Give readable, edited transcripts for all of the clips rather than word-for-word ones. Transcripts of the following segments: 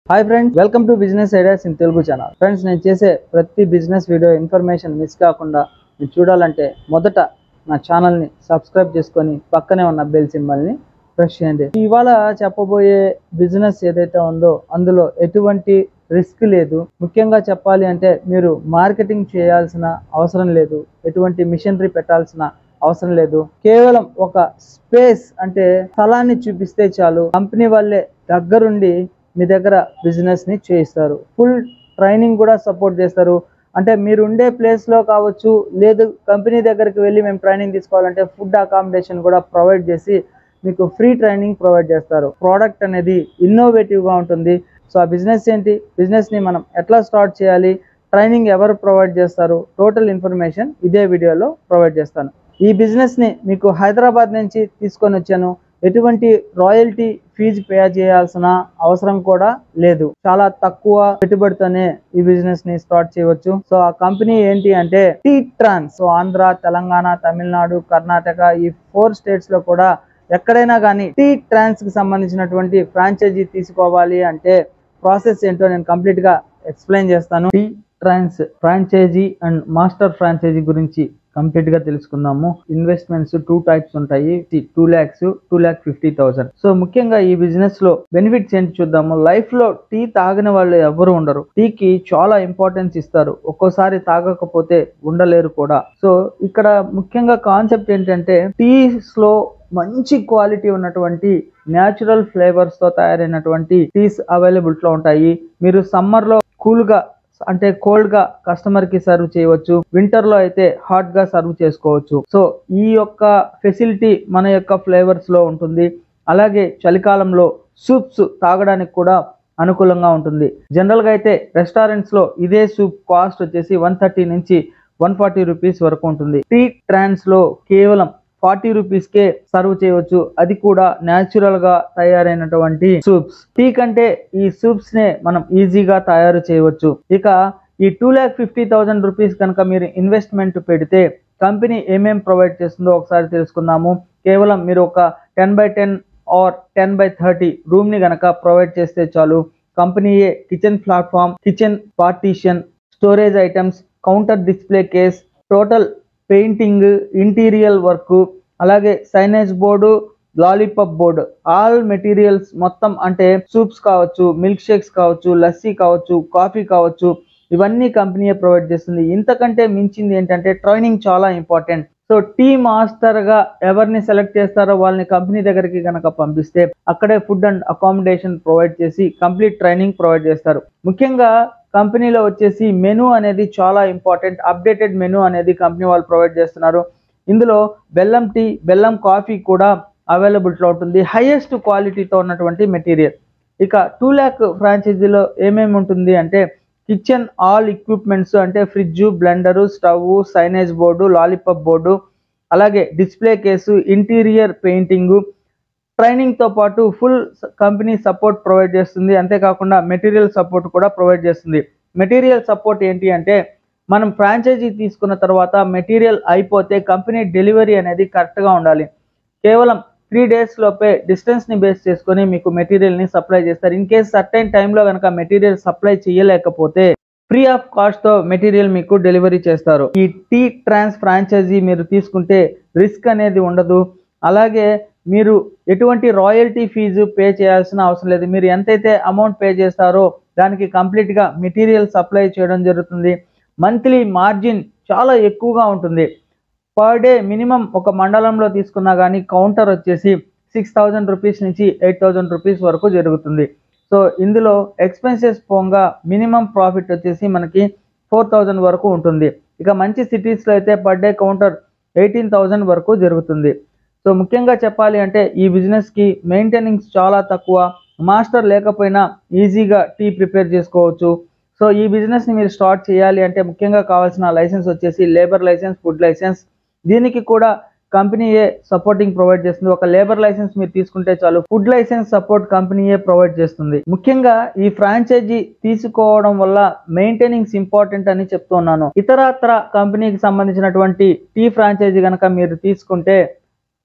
Hi friends, welcome to business ideas in Telugu channel. Friends, నేను చేసే ప్రతి బిజినెస్ వీడియో ఇన్ఫర్మేషన్ మిస్ కాకుండా మీరు చూడాలంటే మొదట నా ఛానల్ని సబ్స్క్రైబ్ చేసుకొని పక్కనే ఉన్న బెల్ సింబల్ని ప్రెస్ చేయండి. ఇవాళ చెప్పబోయే బిజినెస్ ఏదైతే ఉందో అందులో ఎటువంటి రిస్క్ లేదు. ముఖ్యంగా చెప్పాలి అంటే మీరు మార్కెటింగ్ చేయాల్సిన అవసరం లేదు, ఎటువంటి మిషనరీ పెట్టాల్సిన అవసరం లేదు. కేవలం ఒక స్పేస్ అంటే స్థలాన్ని చూపిస్తే చాలు, కంపెనీ వాళ్ళే దగ్గరుండి మీ దగ్గర బిజినెస్ ని చేయిస్తారు. ఫుల్ ట్రైనింగ్ కూడా సపోర్ట్ చేస్తారు. అంటే మీరు ఉండే ప్లేస్ లో కావచ్చు, లేదు కంపెనీ దగ్గరికి వెళ్ళి మేము ట్రైనింగ్ తీసుకోవాలంటే ఫుడ్ అకామిడేషన్ కూడా ప్రొవైడ్ చేసి మీకు ఫ్రీ ట్రైనింగ్ ప్రొవైడ్ చేస్తారు. ప్రోడక్ట్ అనేది ఇన్నోవేటివ్ గా ఉంటుంది. సో ఆ బిజినెస్ ఏంటి, బిజినెస్ ని మనం ఎట్లా స్టార్ట్ చేయాలి, ట్రైనింగ్ ఎవరు ప్రొవైడ్ చేస్తారు, టోటల్ ఇన్ఫర్మేషన్ ఇదే వీడియోలో ప్రొవైడ్ చేస్తాను. ఈ బిజినెస్ ని మీకు హైదరాబాద్ నుంచి తీసుకొని వచ్చాను. ఎటువంటి రాయల్టీ ఫీజు పే చేయాల్సిన అవసరం కూడా లేదు. చాలా తక్కువ పెట్టుబడితోనే ఈ బిజినెస్ ని స్టార్ట్ చేయవచ్చు. సో ఆ కంపెనీ ఏంటి అంటే tea trance. So Andhra, Telangana, Tamil Nadu, Karnataka ఈ 4 స్టేట్స్ లో కూడా ఎక్కడైనా కానీ టీ ట్రాన్స్ కి సంబంధించినటువంటి ఫ్రాంచైజీ తీసుకోవాలి అంటే ప్రాసెస్ ఏంటో నేను కంప్లీట్ గా ఎక్స్ప్లెయిన్ చేస్తాను. Tea trance franchise and master franchise గురించి కంప్లీట్ గా తెలుసుకుందాము. ఇన్వెస్ట్మెంట్స్ 2 టైప్స్ ఉంటాయి, 2 lakhs, 2,50,000. సో ముఖ్యంగా ఈ బిజినెస్ లో బెనిఫిట్స్ ఏంటి చూద్దాము. లైఫ్ లో టీ తాగని వాళ్ళు ఎవరు ఉండరు. టీకి చాలా ఇంపార్టెన్స్ ఇస్తారు. ఒక్కోసారి తాగకపోతే ఉండలేరు కూడా. సో ఇక్కడ ముఖ్యంగా కాన్సెప్ట్ ఏంటంటే టీస్ లో మంచి క్వాలిటీ ఉన్నటువంటి న్యాచురల్ ఫ్లేవర్స్ తో తయారైనటువంటి టీస్ అవైలబుల్ లో ఉంటాయి. మీరు సమ్మర్ లో కూల్ గా అంటే కోల్డ్ గా కస్టమర్ కి సర్వ్ చేయవచ్చు, వింటర్ లో అయితే హాట్ గా సర్వ్ చేసుకోవచ్చు. సో ఈ యొక్క ఫెసిలిటీ మన యొక్క ఫ్లేవర్స్ లో ఉంటుంది. అలాగే చలికాలంలో సూప్స్ తాగడానికి కూడా అనుకూలంగా ఉంటుంది. జనరల్ గా అయితే రెస్టారెంట్స్ లో ఇదే సూప్ కాస్ట్ వచ్చేసి 130 నుంచి 140 రూపీస్ వరకు ఉంటుంది. టీ ట్రాన్స్ లో కేవలం 40 రూపీస్ కే సర్వ్ చేయవచ్చు, అది కూడా న్యాచురల్ గా తయారైనటువంటి సూప్స్. టీ కంటే ఈ సూప్స్ నే మనం ఈజీగా తయారు చేయవచ్చు. ఇక ఈ 2,50,000 రూపీస్ కనుక మీరు ఇన్వెస్ట్మెంట్ పెడితే కంపెనీ ఏమేం ప్రొవైడ్ చేస్తుందో ఒకసారి తెలుసుకుందాము. కేవలం మీరు ఒక 10x10 ఆర్ 10x30 రూమ్ ని గనక ప్రొవైడ్ చేస్తే చాలు. కంపెనీయే kitchen platform, kitchen partition, storage items, counter display case, total painting, interior work, అలాగే signage board, lollipop board, all materials మొత్తం అంటే సూప్స్ కావచ్చు, మిల్క్ షేక్స్ కావచ్చు, లస్సీ కావచ్చు, కాఫీ కావచ్చు, ఇవన్నీ కంపెనీయే ప్రొవైడ్ చేస్తుంది. ఇంతకంటే మించింది ఏంటంటే ట్రైనింగ్ చాలా ఇంపార్టెంట్. సో టీ మాస్టర్ గా ఎవరిని సెలెక్ట్ చేస్తారో వాళ్ళని కంపెనీ దగ్గరికి కనుక పంపిస్తే అక్కడే ఫుడ్ అండ్ అకామిడేషన్ ప్రొవైడ్ చేసి కంప్లీట్ ట్రైనింగ్ ప్రొవైడ్ చేస్తారు. ముఖ్యంగా కంపెనీలో వచ్చేసి మెనూ అనేది చాలా ఇంపార్టెంట్. అప్డేటెడ్ మెనూ అనేది కంపెనీ వాళ్ళు ప్రొవైడ్ చేస్తున్నారు. ఇందులో బెల్లం టీ, బెల్లం కాఫీ కూడా అవైలబుల్ లో ఉంటుంది. హైయెస్ట్ క్వాలిటీతో ఉన్నటువంటి మెటీరియల్. ఇక 2 lakh ఫ్రాంచైజీలో ఏమేమి ఉంటుంది అంటే కిచెన్ ఆల్ ఎక్విప్మెంట్స్ అంటే fridge, blender, stove, signage board, lollipop board, అలాగే display case, interior painting, training తో పాటు ఫుల్ కంపెనీ సపోర్ట్ ప్రొవైడ్ చేస్తుంది. అంతేకాకుండా మెటీరియల్ సపోర్ట్ కూడా ప్రొవైడ్ చేస్తుంది. మెటీరియల్ సపోర్ట్ ఏంటి అంటే మనం ఫ్రాంచైజీ తీసుకున్న తర్వాత మెటీరియల్ అయిపోతే కంపెనీ డెలివరీ అనేది కరెక్ట్ గా ఉండాలి. కేవలం 3 days లోపే డిస్టెన్స్ ని బేస్ చేసుకొని మీకు మెటీరియల్ ని సప్లై చేస్తారు. ఇన్ కేస్ సర్టైన్ టైంలో కనుక మెటీరియల్ సప్లై చేయలేకపోతే ఫ్రీ ఆఫ్ కాస్ట్ తో మెటీరియల్ మీకు డెలివరీ చేస్తారు. ఈ టీ ట్రాన్స్ ఫ్రాంచైజీ మీరు తీసుకుంటే రిస్క్ అనేది ఉండదు. అలాగే మీరు ఎటువంటి రాయల్టీ ఫీజు పే చేయాల్సిన అవసరం లేదు. మీరు ఎంతైతే అమౌంట్ పే చేస్తారో దానికి కంప్లీట్ గా మెటీరియల్ సప్లై చేయడం జరుగుతుంది. మంత్లీ మార్జిన్ చాలా ఎక్కువగా ఉంటుంది. పర్ డే మినిమం ఒక మండలంలో తీసుకున్నా కానీ కౌంటర్ వచ్చేసి 6,000 రూపీస్ నుంచి 8,000 రూపీస్ వరకు జరుగుతుంది. సో ఇందులో ఎక్స్పెన్సెస్ పోగా మినిమం ప్రాఫిట్ వచ్చేసి మనకి 4,000 వరకు ఉంటుంది. ఇక మంచి సిటీస్లో అయితే పర్ డే కౌంటర్ 18,000 వరకు జరుగుతుంది. సో ముఖ్యంగా చెప్పాలి అంటే ఈ బిజినెస్కి మెయింటెనెన్స్ చాలా తక్కువ. మాస్టర్ లేకపోయినా ఈజీగా టీ ప్రిపేర్ చేసుకోవచ్చు. సో ఈ బిజినెస్ని మీరు స్టార్ట్ చేయాలి అంటే ముఖ్యంగా కావాల్సిన లైసెన్స్ వచ్చేసి లేబర్ లైసెన్స్, ఫుడ్ లైసెన్స్. దీనికి కూడా కంపెనీయే సపోర్టింగ్ ప్రొవైడ్ చేస్తుంది. ఒక లేబర్ లైసెన్స్ మీరు తీసుకుంటే చాలు, ఫుడ్ లైసెన్స్ సపోర్ట్ కంపెనీయే ప్రొవైడ్ చేస్తుంది. ముఖ్యంగా ఈ ఫ్రాంచైజీ తీసుకోవడం వల్ల మెయింటెనెన్స్ ఇంపార్టెంట్ అని చెప్తున్నాను. ఇతరత్ర కంపెనీకి సంబంధించినటువంటి టీ ఫ్రాంచైజీ కనుక మీరు తీసుకుంటే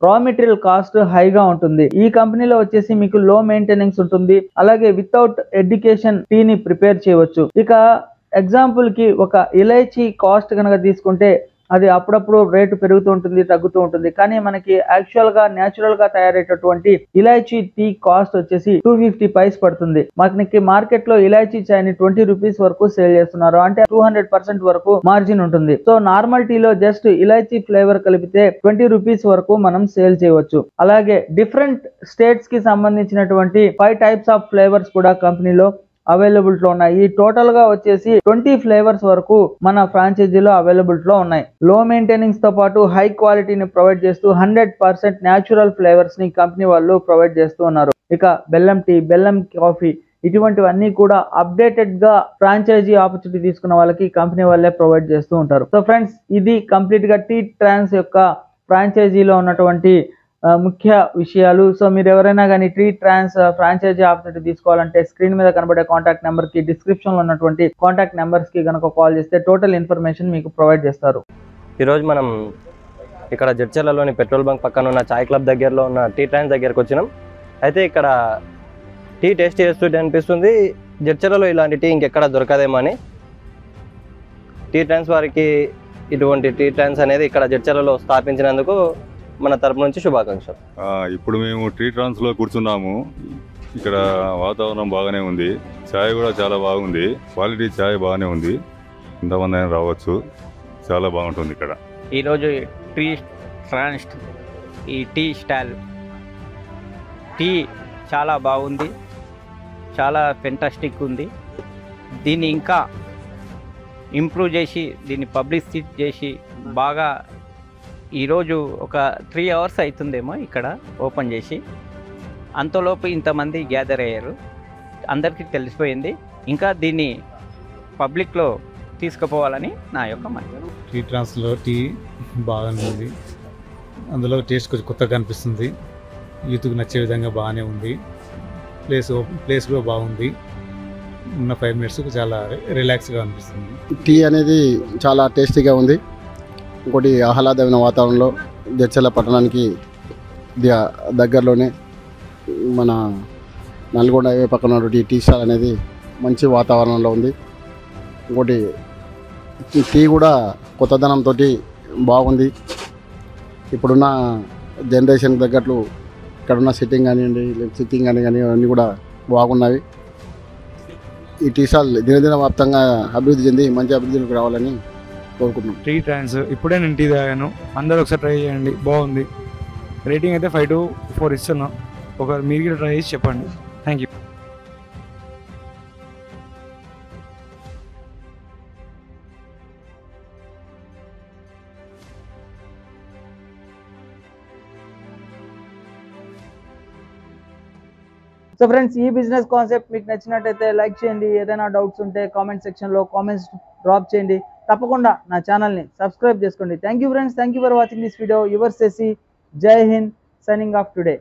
రా మెటీరియల్ కాస్ట్ హైగా ఉంటుంది. ఈ కంపెనీలో వచ్చేసి మీకు లో మెయింటెనెన్స్ ఉంటుంది. అలాగే వితౌట్ ఎడ్యుకేషన్ టీని ప్రిపేర్ చేయవచ్చు. ఇక ఎగ్జాంపుల్ కి ఒక ఇలైచీ కాస్ట్ కనుక తీసుకుంటే అది అప్పుడప్పుడు రేటు పెరుగుతూ ఉంటుంది, తగ్గుతూ ఉంటుంది. కానీ మనకి యాక్చువల్ గా న్యాచురల్ గా తయారయ్యేటటువంటి ఇలాచీ టీ కాస్ట్ వచ్చేసి 250 పైస్ పడుతుంది. మనకి మార్కెట్ లో ఇలాచీ చాయ్ని 20 రూపీస్ వరకు సేల్ చేస్తున్నారు. అంటే 200% వరకు మార్జిన్ ఉంటుంది. సో నార్మల్ టీలో జస్ట్ ఇలాచీ ఫ్లేవర్ కలిపితే 20 రూపీస్ వరకు మనం సేల్ చేయవచ్చు. అలాగే డిఫరెంట్ స్టేట్స్ కి సంబంధించినటువంటి 5 టైప్స్ ఆఫ్ ఫ్లేవర్స్ కూడా కంపెనీలో అవైలబిలిటీ లో ఉన్నాయి. ఈ టోటల్ గా వచ్చేసి 20 ఫ్లేవర్స్ వరకు మన ఫ్రాంచైజీలో అవైలబిలిటీ లో ఉన్నాయి. లో మెయింటెనెన్స్ తో పాటు హై క్వాలిటీని ప్రొవైడ్ చేస్తూ 100% న్యాచురల్ ఫ్లేవర్స్ ని కంపెనీ వాళ్ళు ప్రొవైడ్ చేస్తూ ఉన్నారు. ఇక బెల్లం టీ, బెల్లం కాఫీ ఇటువంటివన్నీ కూడా అప్డేటెడ్ గా ఫ్రాంచైజీ ఆపర్చునిటీ తీసుకున్న వాళ్ళకి కంపెనీ వాళ్ళే ప్రొవైడ్ చేస్తూ ఉంటారు. సో ఫ్రెండ్స్, ఇది కంప్లీట్ గా టీ ట్రాన్స్ యొక్క ఫ్రాంచైజీలో ఉన్నటువంటి ముఖ్య విషయాలు. సో మీరు ఎవరైనా కానీ టీ ట్రాన్స్ ఫ్రాంచైజీ ఆపర్చునిటీ తీసుకోవాలంటే స్క్రీన్ మీద కనబడే కాంటాక్ట్ నెంబర్ కి, డిస్క్రిప్షన్ లో ఉన్నటువంటి కాంటాక్ట్ నెంబర్స్ కి కనుక కాల్ చేస్తే టోటల్ ఇన్ఫర్మేషన్ మీకు ప్రొవైడ్ చేస్తారు. ఈరోజు మనం ఇక్కడ జడ్చర్లలోని పెట్రోల్ బంక్ పక్కన ఉన్న చాయ్ క్లబ్ దగ్గరలో ఉన్న టీ ట్రాన్స్ దగ్గరకు వచ్చినాం. అయితే ఇక్కడ టీ టేస్ట్ చేస్తుంటే అనిపిస్తుంది జడ్చర్లలో ఇలాంటి టీ ఇంకెక్కడ దొరకదేమో అని. టీ ట్రాన్స్ వారికి ఇటువంటి టీ ట్రాన్స్ అనేది ఇక్కడ జడ్చర్లలో స్థాపించినందుకు మన తరపు నుంచి శుభాకాంక్షలు. ఇప్పుడు మేము టీ ట్రాన్స్లో కూర్చున్నాము. ఇక్కడ వాతావరణం బాగానే ఉంది, ఛాయ్ కూడా చాలా బాగుంది, క్వాలిటీ ఛాయ్ బాగానే ఉంది. ఇంతమంది అయినా రావచ్చు, చాలా బాగుంటుంది ఇక్కడ. ఈరోజు టీ ట్రాన్స్ ఈ టీ స్టాల్ టీ చాలా బాగుంది, చాలా ఫెంటాస్టిక్ ఉంది. దీన్ని ఇంకా ఇంప్రూవ్ చేసి దీన్ని పబ్లిసిటీ చేసి బాగా ఈరోజు ఒక 3 అవర్స్ అవుతుందేమో ఇక్కడ ఓపెన్ చేసి, అంతలోపు ఇంతమంది గ్యాదర్ అయ్యారు, అందరికీ తెలిసిపోయింది. ఇంకా దీన్ని పబ్లిక్లో తీసుకుపోవాలని నా యొక్క మాట. టీ ట్రాన్స్లో టీ బాగానే ఉంది, అందులో టేస్ట్ కొంచెం కొత్తగా అనిపిస్తుంది, యూత్కి నచ్చే విధంగా బాగానే ఉంది. ప్లేస్ కూడా బాగుంది. ఉన్న 5 మినిట్స్ చాలా రిలాక్స్గా అనిపిస్తుంది. టీ అనేది చాలా టేస్టీగా ఉంది. ఇంకోటి ఆహ్లాదమైన వాతావరణంలో జడ్చర్ల పట్టణానికి దగ్గరలోనే మన నల్గొండ హైవే పక్కన ఉన్నటువంటి టీ స్టాల్ అనేది మంచి వాతావరణంలో ఉంది. ఇంకోటి టీ కూడా కొత్తదనంతో బాగుంది. ఇప్పుడున్న జనరేషన్ తగ్గట్లు ఇక్కడున్న సిట్టింగ్ కానివ్వండి, సిట్టింగ్ కానీ అన్నీ కూడా బాగున్నవి. ఈ టీ స్టాల్ దినదిన వ్యాప్తంగా అభివృద్ధి చెంది మంచి అభివృద్ధిలోకి రావాలని కోరుకుంటున్నాం. టీ ట్రాన్స్ ఇప్పుడే నేను టీ తాగాను, అందరూ ఒకసారి ట్రై చేయండి, బాగుంది. రేటింగ్ అయితే 5 to 4 ఇస్తున్నాం. ఒకసారి మీరు కూడా ట్రై చేసి చెప్పండి. Thank you. సో ఫ్రెండ్స్, ఈ బిజినెస్ కాన్సెప్ట్ మీకు నచ్చినట్టయితే లైక్ చేయండి. ఏదైనా డౌట్స్ ఉంటే కామెంట్ సెక్షన్లో కామెంట్స్ డ్రాప్ చేయండి. తప్పకుండా నా ఛానల్ని సబ్స్క్రైబ్ చేసుకోండి. Thank you friends, thank you for watching this video. Your సెసి, జై హింద్, సైనింగ్ ఆఫ్ టుడే.